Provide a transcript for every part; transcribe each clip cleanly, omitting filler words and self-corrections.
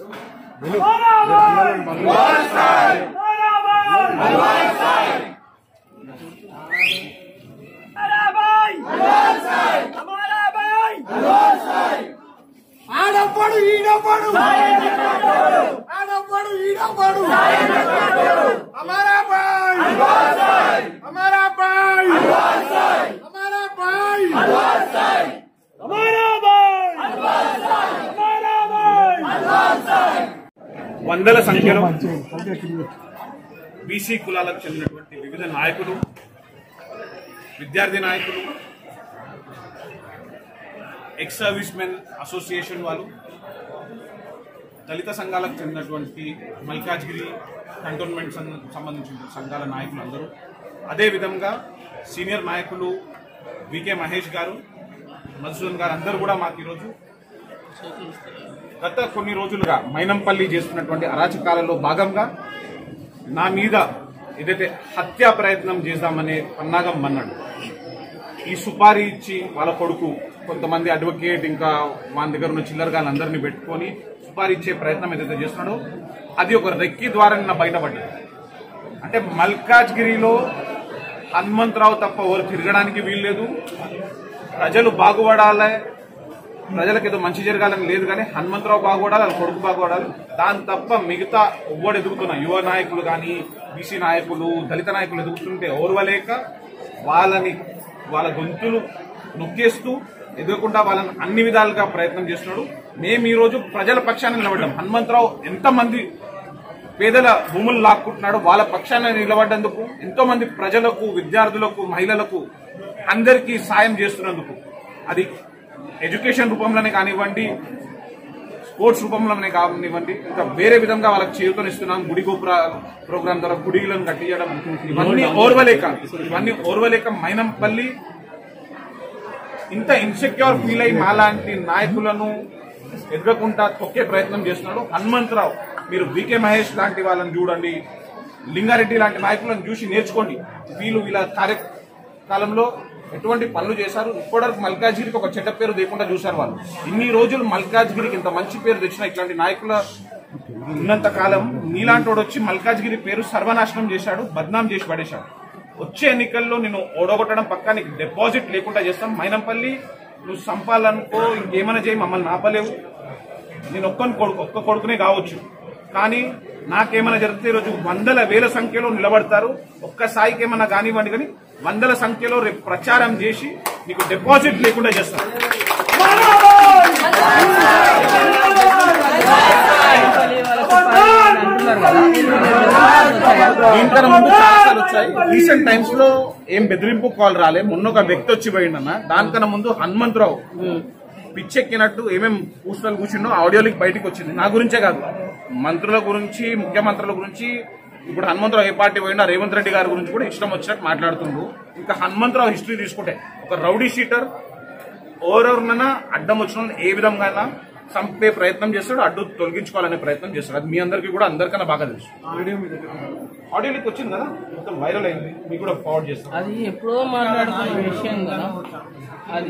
ఆడపడు ఈడపడు ఆడపడు ఈడపడు हमारा भाई हमारा भाई हमारा भाई हमारा भाई వందల సంఖ్యలో బీసీ కులాలకు చెందినటువంటి వివిధ నాయకులు, విద్యార్థి నాయకులు, ఎక్స్ సర్వీస్ మెన్ అసోసియేషన్ వాళ్ళు, దళిత సంఘాలకు చెందినటువంటి మల్కాజ్గిరి కంటోన్మెంట్ సంబంధించిన సంఘాల నాయకులు అందరూ, అదేవిధంగా సీనియర్ నాయకులు వికే మహేష్ గారు, మధుసూదన్ గారు అందరూ కూడా మాకు ఈరోజు గత కొన్ని రోజులుగా మైనంపల్లి చేస్తున్నటువంటి అరాచకాలలో భాగంగా నా మీద ఏదైతే హత్యా ప్రయత్నం చేద్దామనే పన్నాగం మన్నాడు. ఈ సుపారీ ఇచ్చి వాళ్ళ కొడుకు కొంతమంది అడ్వకేట్ ఇంకా వాళ్ళ దగ్గర ఉన్న చిల్లరగాళ్ళందరినీ పెట్టుకొని సుపారీ ఇచ్చే ప్రయత్నం ఏదైతే చేస్తున్నాడో అది ఒక రెక్కి ద్వారా నిన్న బయటపడ్డది. అంటే మల్కాజ్గిరిలో హనుమంతరావు తప్ప ఎవరు తిరగడానికి వీల్లేదు. ప్రజలు బాగుపడాలి, ప్రజలకు ఏదో మంచి జరగాలని లేదు, కానీ హనుమంతరావు బాగుపడాలి, వాళ్ళ కొడుకు బాగుపడాలి. దాని తప్ప మిగతా ఒవ్వడు ఎదుగుతున్న యువ నాయకులు కానీ బీసీ నాయకులు, దళిత నాయకులు ఎదుగుతుంటే ఓర్వలేక వాళ్ళ గొంతులు నొక్కేస్తూ ఎదురకుండా వాళ్ళని అన్ని విధాలుగా ప్రయత్నం చేస్తున్నాడు. మేము ఈ రోజు ప్రజల పక్షాన నిలబడ్డాం. హనుమంతరావు ఎంతమంది పేదల భూములు లాక్కుంటున్నాడు, వాళ్ళ పక్షాన నిలబడ్డందుకు, ఎంతో మంది ప్రజలకు, విద్యార్థులకు, మహిళలకు అందరికీ సాయం చేస్తున్నందుకు, అది ఎడ్యుకేషన్ రూపంలోనే కానివ్వండి, స్పోర్ట్స్ రూపంలోనే కానివ్వండి, ఇంకా వేరే విధంగా వాళ్ళకి చేయూతనిస్తున్నాం. గుడి గోపుర ప్రోగ్రాం ద్వారా గుడిలను కట్టించడం, ఇవన్నీ ఓర్వలేక మైనంపల్లి ఇంత ఇన్సెక్యూర్ ఫీల్ అయి మాలాంటి నాయకులను ఎదగకుండా తొక్కే ప్రయత్నం చేస్తున్నాడు హనుమంతరావు. మీరు వికే మహేష్ లాంటి వాళ్ళని చూడండి, లింగారెడ్డి లాంటి నాయకులను చూసి నేర్చుకోండి. వీళ్ళు వీళ్ళ కార్యకాలంలో ఎటువంటి పనులు చేశారు, ఇప్పటివరకు మల్కాజ్గిరికి ఒక చెడ్డ పేరు లేకుండా చూశారు వాళ్ళు. ఇన్ని రోజులు మల్కాజ్గిరికి ఇంత మంచి పేరు తెచ్చిన ఇట్లాంటి నాయకుల ఉన్నంత కాలం నీలాంటి వాడు వచ్చి మల్కాజ్గిరి పేరు సర్వనాశనం చేశాడు, బద్నాం చేసి పడేశాడు. వచ్చే ఎన్నికల్లో నేను ఓడగొట్టడం పక్కా, నీకు డిపాజిట్ లేకుండా చేస్తాం. మైనంపల్లి నువ్వు సంపాలనుకో, ఇంకేమైనా చేయి, మమ్మల్ని ఆపలేవు. నేను ఒక్క కొడుకునే కావచ్చు, కానీ నాకేమైనా జరిగితే ఈరోజు వందల వేల సంఖ్యలో నిలబడతారు. ఒక్క స్థాయికి ఏమన్నా కానివ్వండి, కానీ వందల సంఖ్యలో రేపు ప్రచారం చేసి నీకు డిపాజిట్ లేకుండా చేస్తారు. దీనికన్నా ముందు చాలాసార్లు వచ్చాయి. రీసెంట్ టైమ్స్ లో ఏం బెదిరింపు కాల్ రాలే. మొన్న ఒక వ్యక్తి వచ్చి పోయిండన్న. దానికన్నా ముందు హనుమంతరావు పిచ్చెక్కినట్టు ఏమేమి పూస్తలు కూర్చున్నో ఆడియోలికి బయటకు వచ్చింది. నా గురించే కాదు, మంత్రుల గురించి, ముఖ్యమంత్రుల గురించి. ఇప్పుడు హనుమంతరావు ఏ పార్టీ పోయినా రేవంత్ రెడ్డి గారి గురించి కూడా ఇష్టం వచ్చినట్టు మాట్లాడుతుండ్రు. ఇంకా హనుమంతరావు హిస్టరీ తీసుకుంటే ఒక రౌడీ షీటర్, ఎవరెవరినైనా అడ్డం వచ్చిన ఏ విధంగా చంపే ప్రయత్నం చేస్తాడు, అడ్డు తొలగించుకోవాలనే ప్రయత్నం చేస్తాడు. అది మీ అందరికీ కూడా అందరికన్నా బాగా తెలుసు. ఆడియోలికి వచ్చింది కదా, మొత్తం వైరల్ అయింది, మీకు కూడా ఫార్వర్డ్ చేస్తాం. అది ఎప్పుడో మాట్లాడుతున్న విషయం కదా. అది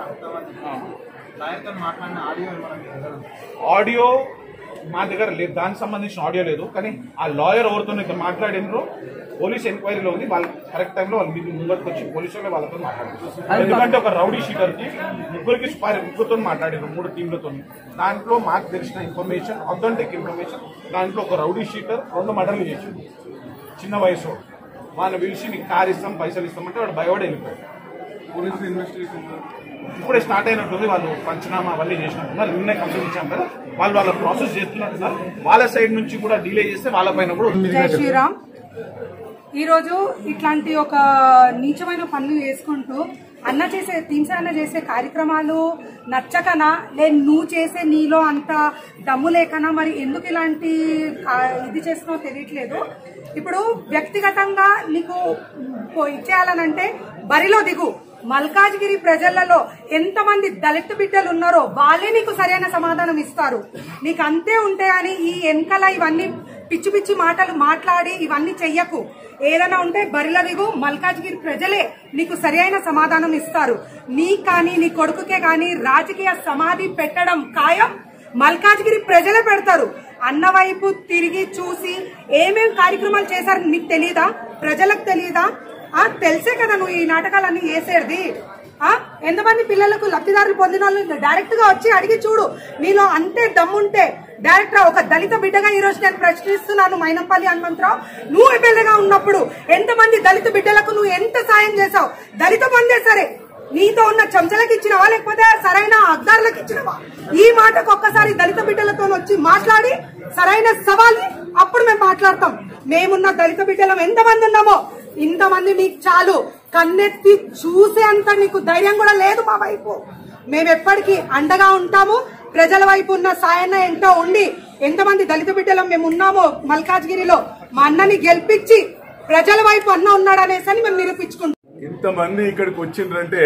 ఆడియో మా దగ్గర లేదు, దానికి సంబంధించిన ఆడియో లేదు. కానీ ఆ లాయర్ ఎవరితో మాట్లాడినరో పోలీస్ ఎంక్వైరీలో ఉంది. వాళ్ళు కరెక్ట్ టైంలో వాళ్ళు ముందుకు వచ్చి పోలీసులు వాళ్ళతో మాట్లాడారు. ఎందుకంటే ఒక రౌడీ షీటర్ కి ముగ్గురితో మాట్లాడారు, 3 టీంలతో. దాంట్లో మాకు తెలిసిన ఇన్ఫర్మేషన్, అథెంటిక్ ఇన్ఫర్మేషన్, దాంట్లో ఒక రౌడీ షీటర్ 2 మర్డర్లు చేసింది చిన్న వయసు. వాళ్ళని పిలిచి నీకు కారు ఇస్తాం, పైసలు ఇస్తామంటే వాడు భయపడి వెళ్ళిపోయాడు. పోలీసులు ఇన్వెస్టిగేషన్ ఇప్పుడే స్టార్ట్ అయినట్టుంది. వాళ్ళు పంచనామా అవన్నీ చేసినట్టున్నారు. నిన్నే కంప్లైంట్ ఇచ్చాం కదా, వాళ్ళ ప్రాసెస్ చేస్తున్నట్టున్నారు. వాళ్ళ సైడ్ నుంచి కూడా డిలే చేస్తే వాళ్ళ పైన కూడా. జై శ్రీరామ్. ఈరోజు ఇట్లాంటి ఒక నీచమైన పనులు చేసుకుంటూ అన్న చేసే కార్యక్రమాలు నచ్చకనా, నువ్వు చేసే నీలో అంత దమ్ము లేకనా, మరి ఎందుకు ఇలాంటి ఇది చేస్తున్నావు తెలియట్లేదు. ఇప్పుడు వ్యక్తిగతంగా నీకు ఇచ్చేయాలనంటే బరిలో దిగు. మల్కాజ్గిరి ప్రజలలో ఎంతమంది దళిత బిడ్డలు ఉన్నారో వాళ్ళే నీకు సరైన సమాధానం ఇస్తారు. నీకు అంతే ఉంటే అని ఈ వెనకాల ఇవన్నీ పిచ్చి పిచ్చి మాటలు మాట్లాడి ఇవన్నీ చెయ్యకు. ఏదైనా ఉంటే బరిలో దిగు. మల్కాజ్గిరి ప్రజలే నీకు సరైన సమాధానం ఇస్తారు. నీ కానీ నీ కొడుకుకే కానీ రాజకీయ సమాధి పెట్టడం ఖాయం. మల్కాజ్గిరి ప్రజలే పెడతారు. అన్న వైపు తిరిగి చూసి ఏమేం కార్యక్రమాలు చేశారు నీకు తెలియదా? ప్రజలకు తెలియదా? తెలిసే కదా నువ్వు ఈ నాటకాలన్నీ చేసేది. ఎంతమంది పిల్లలకు లబ్ధిదారులు పొందిన వాళ్ళు డైరెక్ట్ గా వచ్చి అడిగి చూడు. నీలో అంతే దమ్ముంటే డైరెక్ట్ ఒక దళిత బిడ్డగా ఈ రోజు నేను ప్రశ్నిస్తున్నాను. మైనంపల్లి హనుమంతరావు, నువ్వు ఎమ్మెల్యేగా ఉన్నప్పుడు ఎంతమంది దళిత బిడ్డలకు నువ్వు ఎంత సాయం చేశావు? దళిత బందే సరే, నీతో ఉన్న చెంచలకు ఇచ్చినవా లేకపోతే సరైన అగ్దారులకు ఇచ్చినవా? ఈ మాటకు ఒక్కసారి దళిత బిడ్డలతో వచ్చి మాట్లాడి సరైన సవాల్ అప్పుడు మేము మాట్లాడతాం. మేమున్న దళిత బిడ్డలం ఎంతమంది ఉన్నామో ఇంతమంది నీకు చాలు. కన్నెత్తి చూసే అంత నీకు ధైర్యం కూడా లేదు మా వైపు. మేము ఎప్పటికీ అండగా ఉంటాము. ప్రజల వైపు ఉన్న సాయన్న ఎంతో ఉండి ఎంతమంది దళిత బిడ్డలం మేము ఉన్నామో మల్కాజ్గిరిలో మా అన్నని గెలిపించి ప్రజల వైపు అన్న ఉన్నాడనేసి మేము నిరూపించుకుంటాం. ఇంతమంది ఇక్కడికి వచ్చిండ్రంటే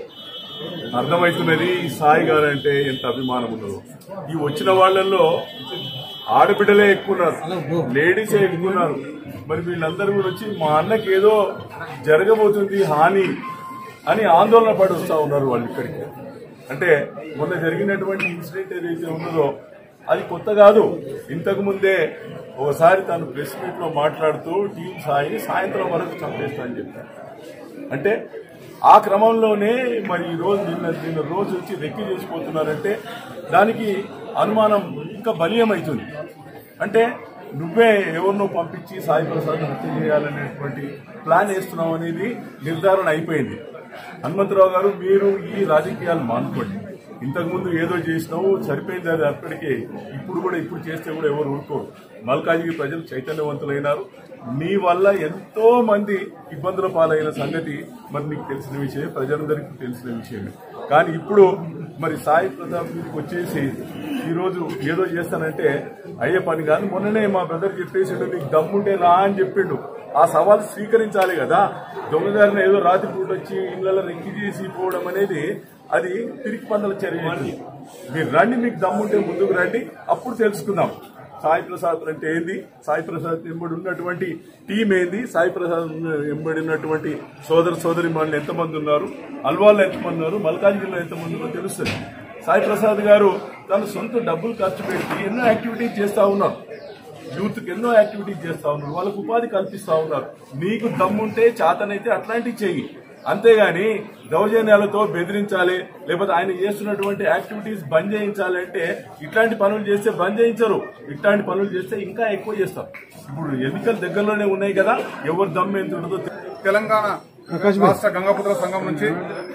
అర్థమవుతున్నది ఈ సాయి గారు అంటే ఎంత అభిమానం ఉన్నదో. ఈ వచ్చిన వాళ్లలో ఆడబిడ్డలే ఎక్కున్నారు, లేడీసే ఎక్కున్నారు. మరి వీళ్ళందరూ కూడా వచ్చి మా అన్నకి ఏదో జరగబోతుంది హాని అని ఆందోళన పడి వస్తా ఉన్నారు వాళ్ళు ఇక్కడికి. అంటే మొన్న జరిగినటువంటి ఇన్సిడెంట్ ఏదైతే ఉన్నదో అది కొత్త కాదు. ఇంతకు ముందే ఒకసారి తను ప్రెస్ మీట్ లో మాట్లాడుతూ టీం సాయిని సాయంత్రం వరకు చంపేస్తా అని చెప్పారు. అంటే ఆ క్రమంలోనే మరి ఈ రోజు నిన్న రోజు వచ్చి రెక్కి చేసిపోతున్నారంటే దానికి అనుమానం ఇంకా బలీయమవుతుంది. అంటే నువ్వే ఎవరినో పంపించి సాయి ప్రసాద్ హత్య చేయాలనేటువంటి ప్లాన్ వేస్తున్నావు అనేది నిర్ధారణ అయిపోయింది. హనుమంతరావు గారు, మీరు ఈ రాజకీయాలు మానుకోండి. ఇంతకుముందు ఏదో చేసినావు, సరిపోయింది అది అప్పటికే. ఇప్పుడు చేస్తే కూడా ఎవరు ఊరుకోరు. మల్కాజ్గిరి ప్రజలు చైతన్యవంతులైనారు. నీ వల్ల ఎంతో మంది ఇబ్బందుల పాలైన సంగతి మరి నీకు తెలిసిన విషయమే, ప్రజలందరికీ తెలిసిన విషయమే. కానీ ఇప్పుడు మరి సాయి ప్రతాప్ మీదకి వచ్చేసి ఈరోజు ఏదో చేస్తానంటే అయ్యే పని కాదు. మొన్ననే మా బ్రదర్ చెప్పేసిండు, నీకు దమ్ముంటే రా అని చెప్పిండు. ఆ సవాల్ స్వీకరించాలి కదా. దొంగదారిన ఏదో రాత్రిపూట వచ్చి ఇళ్లలో రెక్కి చేసి పోవడం అనేది అది తిరిగి పందల చర్య. మీరు రండి, మీకు దమ్ముంటే ముందుకు రండి, అప్పుడు తెలుసుకుందాం సాయి ప్రసాద్ అంటే ఏంది, సాయి ప్రసాద్ ఎంబడి ఉన్నటువంటి టీం ఏంది, సాయి ప్రసాద్ ఎంబడి ఉన్నటువంటి సోదరి మనులు ఎంతమంది ఉన్నారు, అల్వాల్లో ఎంతమంది ఉన్నారు, మల్కాజ్గిరిలో ఎంతమంది ఉన్నారో తెలుస్తుంది. సాయి ప్రసాద్ గారు తన సొంత డబ్బులు ఖర్చు పెట్టి ఎన్నో యాక్టివిటీస్ చేస్తా ఉన్నారు. యూత్కి ఎన్నో యాక్టివిటీస్ చేస్తా ఉన్నారు, వాళ్ళకు ఉపాధి కల్పిస్తా ఉన్నారు. నీకు దమ్ముంటే చేతనైతే అట్లాంటివి చెయ్యి. అంతేగాని దౌర్జన్యాలతో బెదిరించాలి, లేకపోతే ఆయన చేస్తున్నటువంటి యాక్టివిటీస్ బంద్ చేయించాలి అంటే ఇట్లాంటి పనులు చేస్తే బంద్ చేయించరు. ఇట్లాంటి పనులు చేస్తే ఇంకా ఎక్కువ చేస్తారు. ఇప్పుడు ఎన్నికలు దగ్గరలోనే ఉన్నాయి కదా, ఎవరు దమ్ము ఎంత ఉండదో. తెలంగాణ రాష్ట్ర గంగాపుత్ర సంఘం నుంచి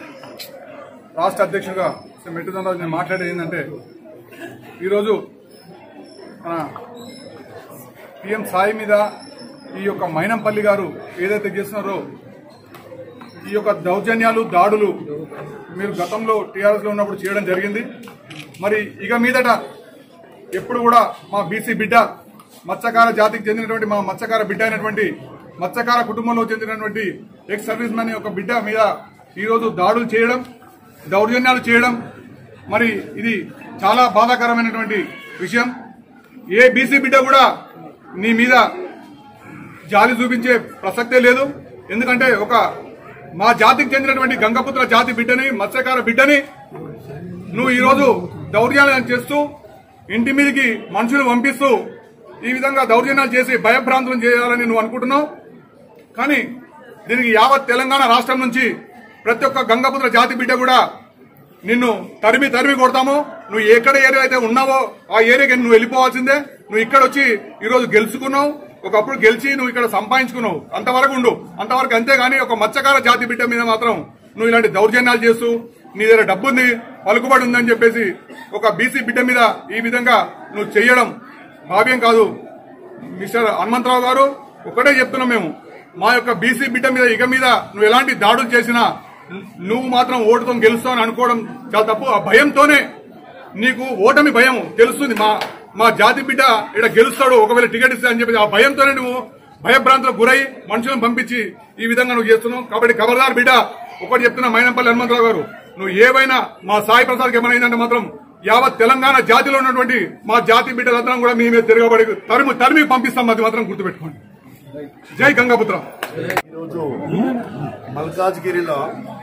రాష్ట్ర అధ్యక్షుడిగా మెట్టుదండరాజు నేను మాట్లాడేది ఏంటంటే, ఈరోజు మన పిఎం సాయి మీద ఈ యొక్క మైనంపల్లి గారు ఏదైతే చేస్తున్నారో ఈ యొక్క దౌర్జన్యాలు, దాడులు మీరు గతంలో టీఆర్ఎస్ లో ఉన్నప్పుడు చేయడం జరిగింది. మరి ఇక మీదట ఎప్పుడు కూడా మా బీసీ బిడ్డ, మత్స్యకార జాతికి చెందినటువంటి మా మత్స్యకార బిడ్డ అయినటువంటి మత్స్యకార కుటుంబంలో చెందినటువంటి ఎక్స్ సర్వీస్ మ్యాన్ యొక్క బిడ్డ మీద ఈరోజు దాడులు చేయడం, దౌర్జన్యాలు చేయడం, మరి ఇది చాలా బాధాకరమైనటువంటి విషయం. ఏ బీసీ బిడ్డ కూడా నీ మీద జాలి చూపించే ప్రసక్తే లేదు. ఎందుకంటే ఒక మా జాతికి చెందినటువంటి గంగపుత్ర జాతి బిడ్డని, మత్స్యకార బిడ్డని నువ్వు ఈరోజు దౌర్జన్యాలు చేస్తూ ఇంటి మీదకి మనుషులు పంపిస్తూ ఈ విధంగా దౌర్జన్యాలు చేసి భయభ్రాంతులను చేయాలని నువ్వు అనుకుంటున్నావు. కానీ దీనికి యావత్ తెలంగాణ రాష్ట్రం నుంచి ప్రతి ఒక్క గంగపుత్ర జాతి బిడ్డ కూడా నిన్ను తరిమి కొడతాము. నువ్వు ఎక్కడ ఏరియా అయితే ఉన్నావో ఆ ఏరియాకి నువ్వు వెళ్ళిపోవాల్సిందే. నువ్వు ఇక్కడ వచ్చి ఈరోజు గెలుచుకున్నావు, ఒకప్పుడు గెలిచి నువ్వు ఇక్కడ సంపాదించుకున్నావు, అంతవరకు ఉండు, అంతవరకు. అంతేగాని ఒక మత్స్యకార జాతి బిడ్డ మీద మాత్రం నువ్వు ఇలాంటి దౌర్జన్యాలు చేస్తూ నీ దగ్గర డబ్బుంది, పలుకుబడి ఉందని చెప్పేసి ఒక బీసీ బిడ్డ మీద ఈ విధంగా నువ్వు చేయడం భావ్యం కాదు. మిస్టర్ హనుమంతరావు గారు, ఒకటే చెప్తున్నాం మేము, మా యొక్క బీసీ బిడ్డ మీద ఇక మీద నువ్వు ఎలాంటి దాడులు చేసినా నువ్వు మాత్రం ఓటుతో గెలుస్తావు అని అనుకోవడం చాలా తప్పు. ఆ భయంతోనే నీకు ఓటమి భయం తెలుస్తుంది. మా జాతి బిడ్డ ఇక్కడ గెలుస్తాడు ఒకవేళ టికెట్ ఇస్తా అని చెప్పి ఆ భయంతోనే నువ్వు భయభ్రాంతులకు గురై మనుషులను పంపించి ఈ విధంగా నువ్వు చేస్తున్నావు. కాబట్టి ఖబర్దార్ బిడ్డ, ఒకటి చెప్తున్నా మైనంపల్లి హనుమంతరావు గారు, నువ్వు ఏవైనా మా సాయి ప్రసాద్కి ఏమైందంటే మాత్రం యావత్ తెలంగాణ జాతిలో ఉన్నటువంటి మా జాతి బిడ్డలందరం కూడా మీ మీద తిరగబడి తరిమి పంపిస్తాం. అది మాత్రం గుర్తుపెట్టుకోండి. జై గంగాపుత్ర. ఈరోజు మల్కాజ్గిరిలో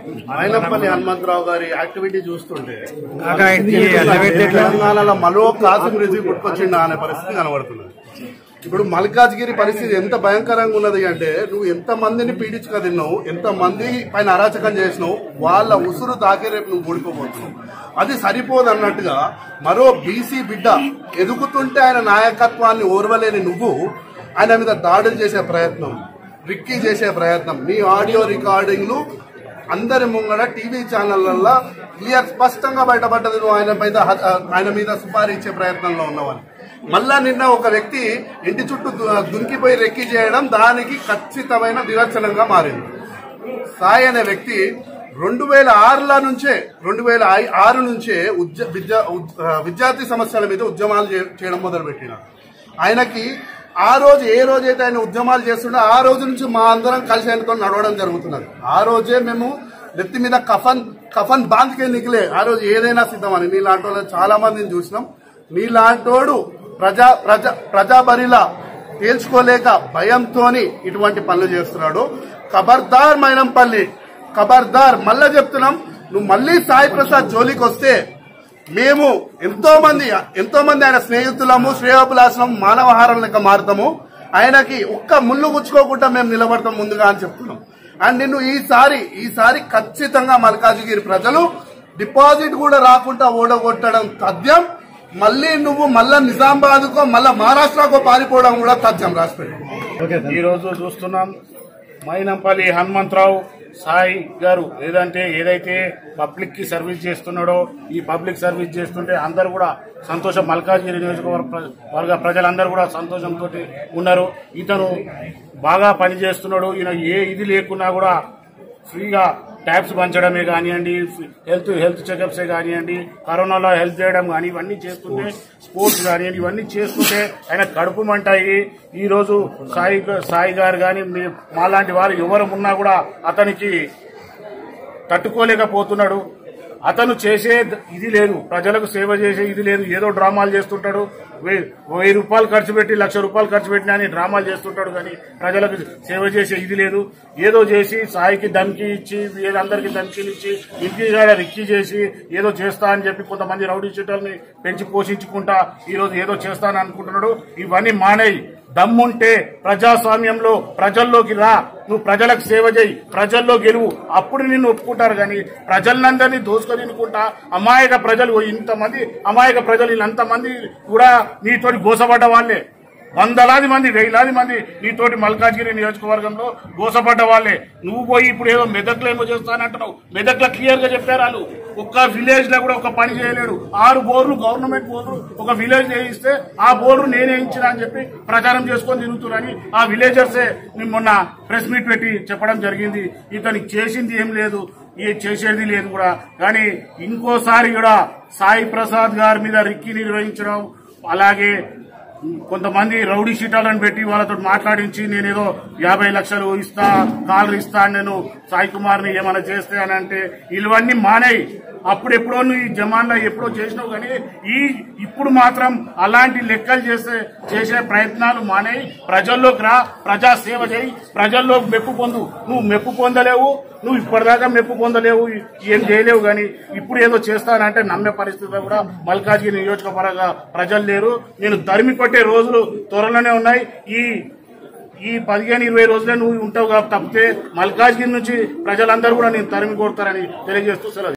మైనంపల్లి హనుమంతరావు గారి యాక్టివిటీ చూస్తుంటే తెలంగాణలో మరో కాసిం రిజీ పుట్టుకొచ్చిండా అనే పరిస్థితి కనబడుతున్నది. ఇప్పుడు మల్కాజ్గిరి పరిస్థితి ఎంత భయంకరంగా ఉన్నది అంటే, నువ్వు ఎంత మందిని పీడించుక తిన్నావు, ఎంత మంది పైన అరాచకం చేసినావు, వాళ్ళ ఉసురు తాకే రేపు నువ్వు ఓడిపోబోతున్నావు. అది సరిపోదు అన్నట్టుగా మరో బీసీ బిడ్డ ఎదుగుతుంటే ఆయన నాయకత్వాన్ని ఓర్వలేని నువ్వు ఆయన మీద దాడులు చేసే ప్రయత్నం, రిక్కీ చేసే ప్రయత్నం, నీ ఆడియో రికార్డింగ్లు అందరి ముంగడ టీవీ ఛానళ్లలో క్లియర్ స్పష్టంగా బయటపడ్డది. నువ్వు ఆయన మీద సుపారీ ఇచ్చే ప్రయత్నంలో ఉన్నావని. మళ్ళా నిన్న ఒక వ్యక్తి ఇంటి చుట్టూ దుంకిపోయి రెక్కి చేయడం దానికి ఖచ్చితమైన నిదర్శనంగా మారింది. సాయి అనే వ్యక్తి 2006 నుంచే విద్యార్థి సమస్యల మీద ఉద్యమాలు చేయడం మొదలుపెట్టినాడు. ఆయనకి ఆ రోజు ఏ రోజైతే ఆయన ఉద్యమాలు చేస్తుండో ఆ రోజు నుంచి మా అందరం కలిసి ఆయనతో నడవడం జరుగుతున్నది. ఆ రోజే మేము నెత్తి మీద కఫన్ బాంధ్కే నిగిలే ఆ రోజు ఏదైనా సిద్ధమని నీలాంటి వాళ్ళు చాలా మందిని చూసినాం. నీలాంటోడు ప్రజా బరిలా తేల్చుకోలేక భయంతోని ఇటువంటి పనులు చేస్తున్నాడు. ఖబర్దార్ మైనంపల్లి, ఖబర్దార్. మళ్ళా చెప్తున్నాం, నువ్వు మళ్ళీ సాయి ప్రసాద్ జోలికి వస్తే మేము ఎంతో మంది ఆయన స్నేహితులము, శ్రేయోభిలాషం, మానవహారం లెక్క మారుతాము. ఆయనకి ఒక్క ముళ్ళు గుచ్చుకోకుండా మేము నిలబడతాం ముందుగా అని చెప్తున్నాం. అండ్ నిన్ను ఈసారి ఖచ్చితంగా మల్కాజ్గిరి ప్రజలు డిపాజిట్ కూడా రాకుండా ఓడగొట్టడం తథ్యం. మళ్ళీ నువ్వు నిజామాబాద్కో మహారాష్ట్రకో పారిపోవడం కూడా తథ్యం. రాసిపెట్టు. ఈ రోజు చూస్తున్నాం మైనంపల్లి హనుమంతరావు సాయి గారు ఏదైతే పబ్లిక్ కి సర్వీస్ చేస్తున్నాడో, ఈ పబ్లిక్ సర్వీస్ చేస్తుంటే అందరూ కూడా సంతోషం, మల్కాజ్గిరి నియోజకవర్గ ప్రజలందరూ కూడా సంతోషంతో ఉన్నారు. ఇతను బాగా పనిచేస్తున్నాడు. ఈయన ఏ ఇది లేకున్నా కూడా ఫ్రీగా ట్యాబ్స్ పంచడమే కానివ్వండి, హెల్త్ చెకప్సే కానివ్వండి, కరోనాలో హెల్ప్ చేయడం కానీ ఇవన్నీ చేస్తుంటే, స్పోర్ట్స్ కానివ్వండి ఇవన్నీ చేస్తుంటే ఆయన కడుపు మంటాయి. ఈ రోజు సాయి గారు కానీ మాలాంటి వారు ఎవరు ఉన్నా కూడా అతనికి తట్టుకోలేకపోతున్నాడు. అతను చేసే ఇది లేదు, ప్రజలకు సేవ చేసే ఇది లేదు. ఏదో డ్రామాలు చేస్తుంటాడు. 1000 రూపాయలు ఖర్చు పెట్టి 1,00,000 రూపాయలు ఖర్చు పెట్టినా అని డ్రామాలు చేస్తుంటాడు. కానీ ప్రజలకు సేవ చేసే ఇది లేదు. ఏదో చేసి సాయికి ధమ్కి ఇచ్చి, అందరికీ ధమ్కీలు ఇచ్చి, ఇంటి రిక్కీ చేసి ఏదో చేస్తా అని చెప్పి కొంతమంది రౌడీ షీటర్ని పెంచి పోషించుకుంటా ఈ రోజు ఏదో చేస్తానని అనుకుంటున్నాడు. ఇవన్నీ మానేయి. దమ్ముంటే ప్రజాస్వామ్యంలో ప్రజల్లోకి రా, నువ్వు ప్రజలకు సేవ చేయి, ప్రజల్లో గెలువు, అప్పుడు నిన్ను ఒప్పుకుంటారు. కానీ ప్రజలందరినీ దోసుకొని తినుకుంటా అమాయక ప్రజలు, ఇంతమంది అమాయక ప్రజలు వీళ్ళంతమంది కూడా నీతోటి గోసపడ్డ వాళ్ళే. వందలాది మంది, వేలాది మంది నీతోటి మల్కాజ్గిరి నియోజకవర్గంలో గోసపడ్డ వాళ్ళే. నువ్వు పోయి ఇప్పుడు ఏదో మెదక్లో ఏమో చేస్తానంటున్నావు. మెదక్లో క్లియర్ గా చెప్పారు వాళ్ళు. ఒక్క విలేజ్ లో కూడా ఒక పని చేయలేడు. 6 బోర్లు గవర్నమెంట్ బోర్లు ఒక విలేజ్ వేయిస్తే ఆ బోర్డు నేనే ఇచ్చినా అని చెప్పి ప్రచారం చేసుకొని తిరుగుతున్నారని ఆ విలేజర్సే మొన్న ప్రెస్ మీట్ పెట్టి చెప్పడం జరిగింది. ఇతనికి చేసింది ఏం లేదు, చేసేది లేదు కూడా. కానీ ఇంకోసారి కూడా సాయి ప్రసాద్ గారి మీద రిక్కీ నిర్వహించడం, అలాగే కొంతమంది రౌడీ షీటాలను పెట్టి వాళ్ళతో మాట్లాడించి నేనేదో 50 లక్షలు ఇస్తా, కాళ్ళు ఇస్తా, నేను సాయి కుమార్ని ఏమైనా చేస్తే అని అంటే ఇవన్నీ మానేయి. అప్పుడెప్పుడో నువ్వు ఈ జమాన్లో ఎప్పుడో చేసినావు. కానీ ఇప్పుడు మాత్రం అలాంటి లెక్కలు చేసే ప్రయత్నాలు మానేయి. ప్రజల్లోకి రా, ప్రజా సేవ చేయి, ప్రజల్లో మెప్పు పొందు. నువ్వు మెప్పు పొందలేవు, నువ్వు ఇప్పటిదాకా మెప్పు పొందలేవు, ఏం చేయలేవు. కానీ ఇప్పుడు ఏదో చేస్తానంటే నమ్మే పరిస్థితి కూడా మల్కాజ్గిరి నియోజకవర్గ ప్రజలు లేరు. నేను తరిమి కొట్టే రోజులు త్వరలోనే ఉన్నాయి. ఈ 15-20 రోజులే నువ్వు ఉంటావు కాబట్టి తప్పితే మల్కాజ్గిరి నుంచి ప్రజలందరూ కూడా నేను తరిమి కొడతారని తెలియజేస్తూ సెలవు.